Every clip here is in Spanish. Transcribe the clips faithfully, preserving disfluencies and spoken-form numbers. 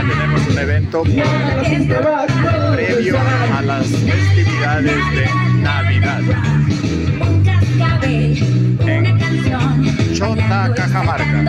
tenemos un evento previo a las festividades de Navidad en Chota, Cajamarca.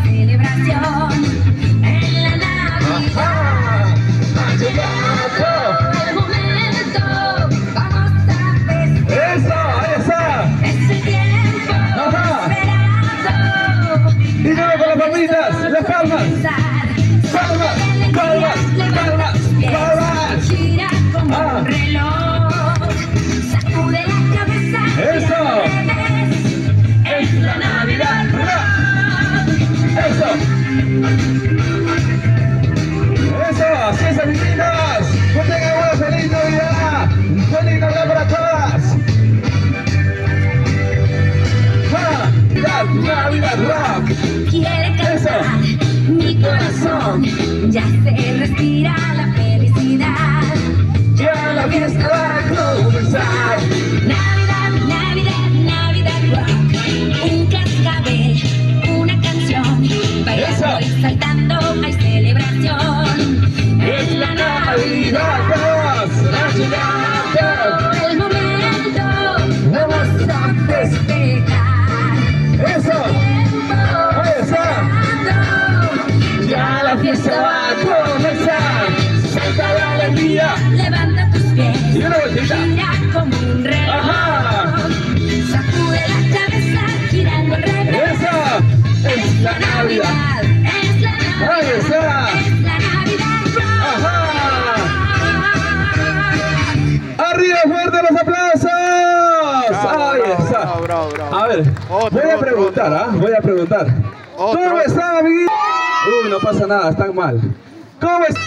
Las palmas, palmas, palmas, palmas, palmas. Gira como Ah. un reloj, sacude la cabeza. Eso. Es la Navidad. Eso. Eso, así es, amiguitas. Que tengan una feliz Navidad. Feliz Navidad para todas. Ah, Navidad, Navidad Rock. Quiere cantar Eso. mi corazón, ya se respira la felicidad. Ya la fiesta va a comenzar. Navidad, Navidad, Navidad Rock. Un cascabel, una canción, bailando y saltando hay celebración. Es la Navidad, todos. La ciudad. El momento, vamos a festejar. Eso. Ahí está. Ya la fiesta va a comenzar. Salta la alegría. Levanta tus pies, Y una vueltita. gira como un reloj. Ajá. Sacude la cabeza, girando al revés. Eso. Es la Navidad. Es la Navidad. Ahí está. Es la Navidad. Ajá. Arriba, fuerte los aplausos. Bravo, Ahí bravo, está. bravo, bravo, bravo. A ver, Otro, voy a otro, preguntar, otro. ¿ah? Voy a preguntar. Otro. ¿Cómo están, amiguitos? Uy, no pasa nada, están mal. ¿Cómo están?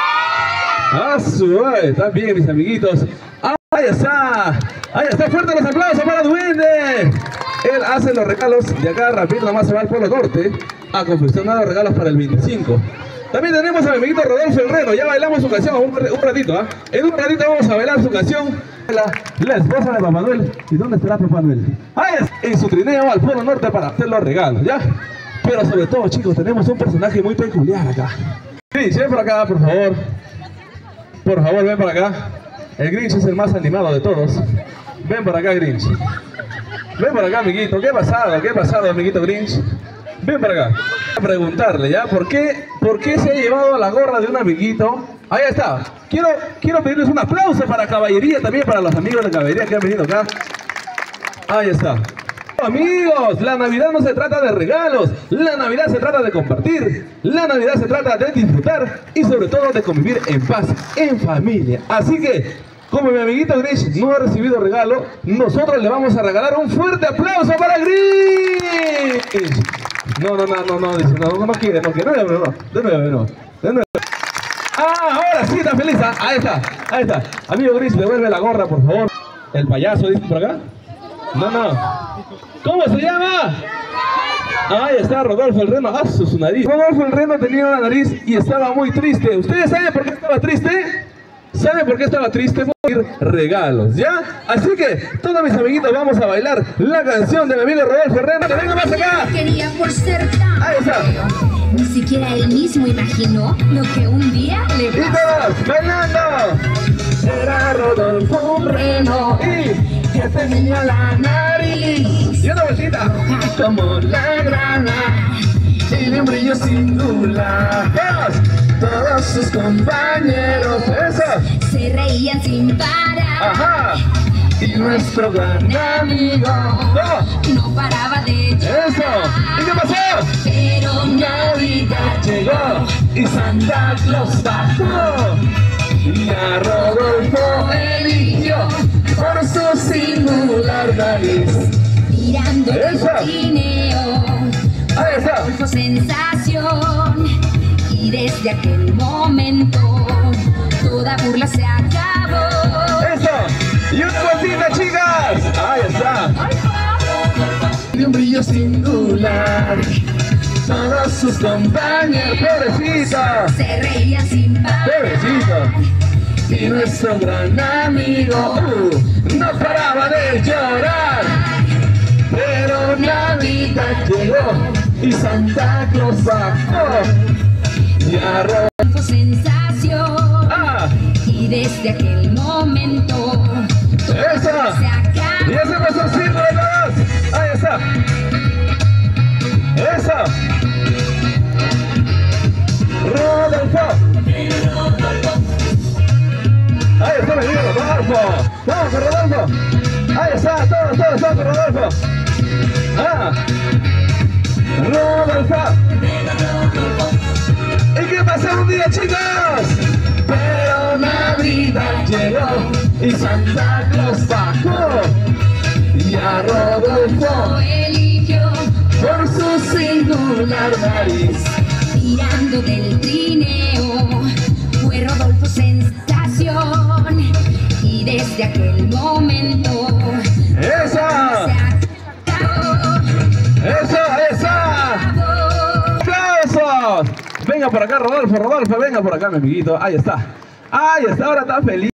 Ah, suave, están bien, mis amiguitos. Ahí está. Ahí está, fuerte los aplausos para Duende. Él hace los regalos de acá, rápido, nomás se va al Polo Norte a confeccionar los regalos para el veinticinco. También tenemos a mi amiguito Rodolfo Herrero. Ya bailamos su canción un, un ratito, ¿ah? En un ratito vamos a bailar su canción. La, la esposa de Papá Noel. ¿Y dónde estará Papá Noel? Ahí es, en su trineo al Polo Norte para hacer los regalos, ¿ya? Pero sobre todo, chicos, tenemos un personaje muy peculiar acá. Grinch, ven por acá, por favor. Por favor, ven por acá. El Grinch es el más animado de todos. Ven por acá, Grinch. Ven por acá, amiguito. ¿Qué ha pasado? ¿Qué ha pasado, amiguito Grinch? Ven por acá. Voy a preguntarle, ¿ya? ¿Por qué, ¿Por qué se ha llevado la gorra de un amiguito? Ahí está. Quiero, quiero pedirles un aplauso para Caballería, también para los amigos de Caballería que han venido acá. Ahí está. Amigos, la Navidad no se trata de regalos, la Navidad se trata de compartir, la Navidad se trata de disfrutar y sobre todo de convivir en paz, en familia. Así que, como mi amiguito Grinch no ha recibido regalo, nosotros le vamos a regalar un fuerte aplauso para Grinch. No, no, no, no, no, dice, no, no, no quiere, no quiere, no, no, no, de nuevo, no, de nuevo. Ah, ahora sí está feliz, ¿ah? Ahí está, ahí está. Amigo Grinch, devuelve la gorra, por favor. El payaso, dice por acá. No, no. ¿Cómo se llama? Ahí está Rodolfo el Reno. ¡Ah, su nariz! Rodolfo el Reno tenía una nariz y estaba muy triste. ¿Ustedes saben por qué estaba triste? ¿Saben por qué estaba triste? Por ir regalos, ¿ya? Así que todos mis amiguitos vamos a bailar la canción de mi amigo Rodolfo el Reno. ¡Que venga más acá! Quería por ser tan Ahí está. Ni siquiera él mismo imaginó lo que un día le ¡Y pasó. todos bailando! Era Rodolfo el Reno y que tenía la nariz y una bolsita como la grana y de un brillo singular. ¡Todos! Todos sus compañeros, eso, Se reían sin parar. ajá, y nuestro gran amigo, ¡todos! No paraba de llorar. Eso, ¿y qué pasó? Pero Navidad llegó y Santa Claus bajó y a Rodolfo eligió por su singular nariz. mirando el Eso. trineo, Ahí está. fue sensación. Y desde aquel momento toda burla se acabó. Eso. Y una vueltita, chicas. Ahí está. De un brillo singular. Todos sus compañeros, pobrecito. Se reían sin parar. Pobrecito. Y nuestro gran amigo uh, no paraba de llorar. Pero Navidad llegó y Santa Claus bajó. Y a Rodolfo desde aquel momento todo ¡Eso! se acabó. Y hacemos así, todos. Ahí está. ¡Eso! Rodolfo. Ahí está, mi amigo Rodolfo. Vamos con Rodolfo. Ahí está, todos, todos, todos con Rodolfo. Ah. Rodolfo. ¿Y qué pasó un día, chicos? Pero Navidad llegó y Santa Claus bajó. Y a Rodolfo Eligió por su singular nariz. tirando del trineo, fue Rodolfo sensación. Y desde aquel momento ¡Esa! se acabó. ¡Esa! ¡Esa! ¡Aplausos! Venga por acá, Rodolfo, Rodolfo, venga por acá, mi amiguito. Ahí está. Ahí está, ahora está feliz.